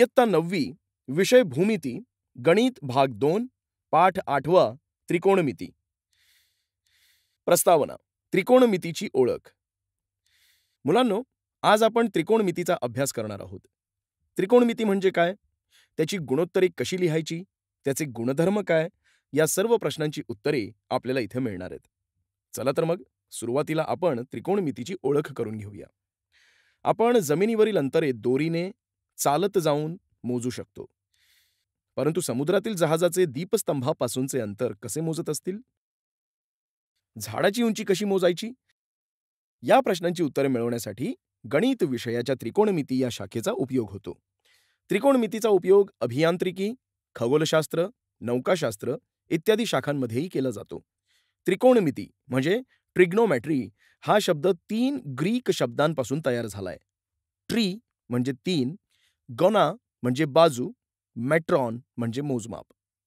इयत्ता 9वी, विषय भूमिती, गणित भाग 2, पाठ 8वा, त्रिकोणमिती. प्रस्तावना. त्रिकोणमितीची ओळख. मुलांनो, आज आपण त्रिकोणमितीचा अभ्यास करणार आहोत. त्रिकोणमिती म्हणजे काय? त्याची गुणोत्तरे कशी लिहायची? त्याचे गुणधर्म काय? या सर्व प्रश्नांची उत्तरे आपल्याला इथे मिळणार आहेत. चला तर मग सुरुवातीला आपण त्रिकोणमितीची ओळख करून घेऊया. आपण जमिनीवरील अंतरे दोरीने चालत जाऊन मोजू शकतो. परंतु समुद्रातील जहाजाचे दीपस्तंभापासूनचे अंतर कसे मोजत असतील? झाडाची उंची कशी मोजायची? या प्रश्नांची उत्तरे मिळवण्यासाठी गणित विषयाच्या त्रिकोणमिती या शाखेचा उपयोग होतो. त्रिकोणमितीचा उपयोग अभियांत्रिकी, खगोलशास्त्र, नौकाशास्त्र इत्यादी शाखांमध्येही केला जातो. त्रिकोणमिती म्हणजे ट्रिग्नोमॅट्री हा शब्द 3 ग्रीक शब्दांपासून तयार झालाय. ट्री म्हणजे 3, गॉना म्हणजे बाजू, मॅट्रॉन म्हणजे मोजमाप.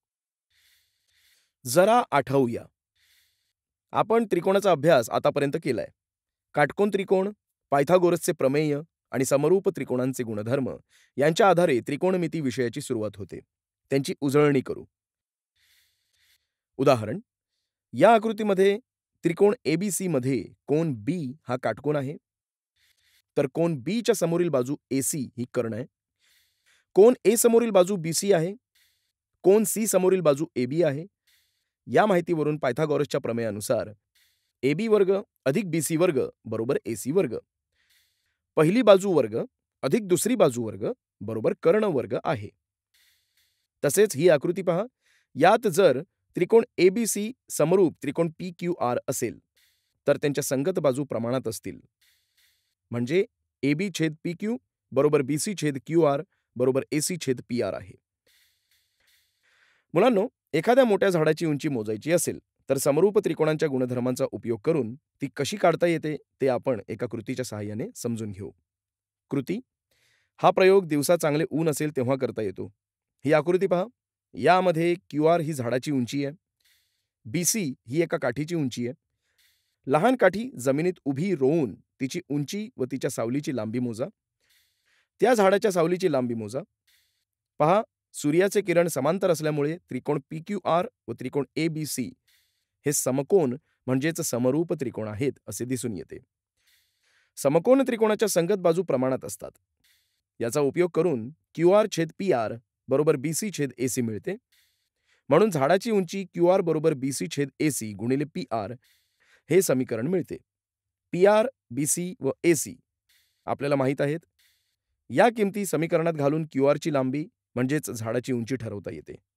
जरा आठवूया. आपण त्रिकोणाचा अभ्यास आतापर्यंत केलाय. काटकोन त्रिकोण, पायथागोरसचे प्रमेय आणि समरूप त्रिकोणांचे गुणधर्म यांच्या आधारे त्रिकोणमिती विषयाची सुरुवात होते. त्यांची उजळणी करू. उदाहरण, या आकृतीमध्ये त्रिकोण एबीसी मध्ये कोन बी हा काटकोन आहे, तर कोन बी च्या समोरील बाजू एसी ही कर्ण आहे. कोन ए समोरील बाजू बीसी आहे. कोन सी समोरील बाजू एबी आहे. या माहितीवरून पायथागोरसच्या प्रमेयानुसार एबी वर्ग अधिक बीसी वर्ग बरोबर एसी वर्ग, पहिली बाजू वर्ग अधिक दुसरी बाजू वर्ग बरोबर कर्ण वर्ग आहे. तसेच ही आकृती पहा. यात जर त्रिकोण एबीसी समरूप त्रिकोण पी क्यू आर असेल तर त्यांच्या संगत बाजू प्रमाणात असतील. म्हणजे एबी छेद पी क्यू बरोबर बीसी छेद क्यू आर बरोबर एसी छेद पी आर आहे. मुलांनो, एखाद्या मोठ्या झाडाची उंची मोजायची असेल तर समरूप त्रिकोणांच्या गुणधर्मांचा उपयोग करून ती कशी काढता येते ते आपण एका कृतीच्या सहाय्याने समजून घेऊ. कृती. हा प्रयोग दिवसा चांगले ऊन असेल तेव्हा करता येतो. ही आकृती पहा. यामध्ये क्यू आर ही झाडाची उंची आहे. बीसी ही एका काठीची उंची आहे. लहान काठी जमिनीत उभी रोवून तिची उंची व तिच्या सावलीची लांबी मोजा. त्या झाडाच्या सावलीची लांबी मोजा. पहा, सूर्याचे किरण समांतर असल्यामुळे त्रिकोण पी क्यू आर व त्रिकोण एबीसी हे समकोन म्हणजेच समरूप त्रिकोण आहेत असे दिसून येते. समकोन त्रिकोणाच्या संगत बाजू प्रमाणात असतात. याचा उपयोग करून क्यू आर छेद पी आर बरोबर बीसी छेद एसी मिळते. म्हणून झाडाची उंची क्यू आर बरोबर बीसी छेद एसी गुणिले पी आर हे समीकरण मिळते. पी आर, बीसी व एसी आपल्याला माहित आहेत. या किमती समीकरणात घालून क्यू आर ची लांबी म्हणजेच झाडाची उंची ठरवता येते.